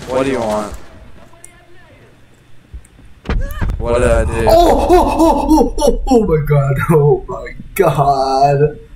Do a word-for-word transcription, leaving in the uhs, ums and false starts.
What do you want? What did I do? Oh, oh, oh, oh, oh, oh my god, oh my god.